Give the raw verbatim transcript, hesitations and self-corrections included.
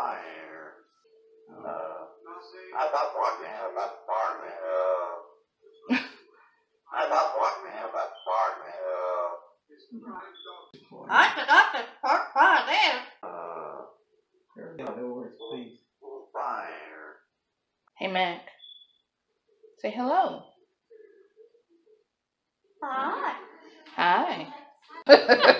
fire. Uh, I thought what man about the farm, man. Uh, I thought what man about the farm, man. Uh, I forgot the part part there. uh, please. Fire. Hey, Mac. Say hello. Hi. Hi.